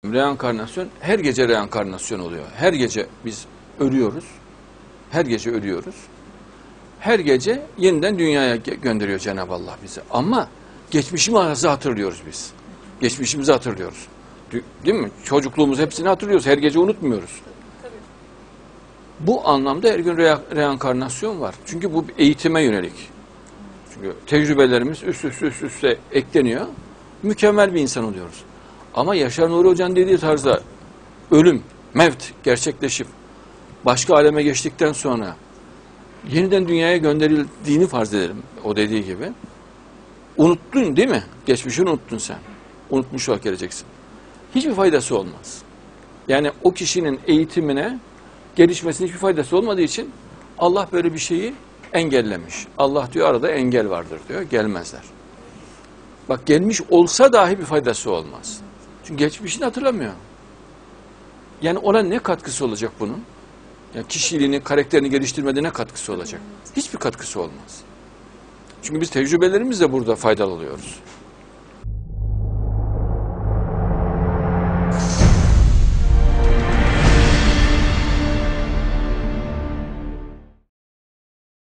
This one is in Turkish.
Reenkarnasyon, her gece reenkarnasyon oluyor. Her gece biz ölüyoruz. Her gece ölüyoruz. Her gece yeniden dünyaya gönderiyor Cenab-ı Allah bizi. Ama geçmişimizi hatırlıyoruz biz. Geçmişimizi hatırlıyoruz. Değil mi? Çocukluğumuz hepsini hatırlıyoruz. Her gece unutmuyoruz. Bu anlamda her gün reenkarnasyon var. Çünkü bu eğitime yönelik. Çünkü tecrübelerimiz üst üste ekleniyor. Mükemmel bir insan oluyoruz. Ama Yaşar Nuri Hoca'nın dediği tarzda ölüm, mevt gerçekleşip başka aleme geçtikten sonra yeniden dünyaya gönderildiğini farz edelim. O dediği gibi. Unuttun değil mi? Geçmişini unuttun sen. Unutmuş olarak geleceksin. Hiçbir faydası olmaz. Yani o kişinin eğitimine, gelişmesine hiçbir faydası olmadığı için Allah böyle bir şeyi engellemiş. Allah diyor arada engel vardır diyor. Gelmezler. Bak gelmiş olsa dahi bir faydası olmaz. Çünkü geçmişini hatırlamıyor. Yani ona ne katkısı olacak bunun? Yani kişiliğini, karakterini geliştirmede ne katkısı olacak? Hiçbir katkısı olmaz. Çünkü biz tecrübelerimizle burada faydalı oluyoruz.